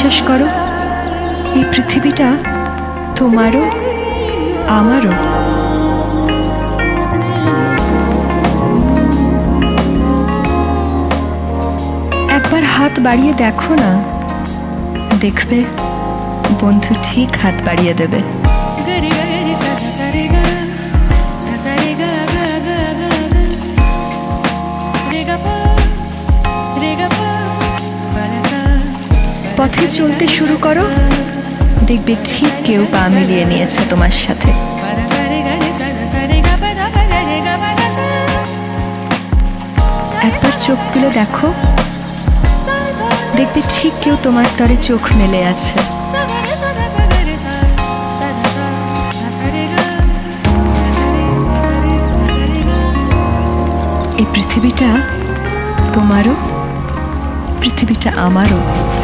বিশ্বাস করো, এই পৃথিবীটা তোমারও আমারও। একবার হাত বাড়িয়ে দেখো না, দেখবে বন্ধু ঠিক হাত বাড়িয়ে দেবে। পথে চলতে শুরু করো, দেখবে ঠিক কেউ পা মিলিয়ে নিয়েছে তোমার সাথে। একবার চোখ তুলে দেখো, দেখবে ঠিক কেউ তোমার তরে চোখ মেলে আছে। এই পৃথিবীটা তোমারও, পৃথিবীটা আমারও।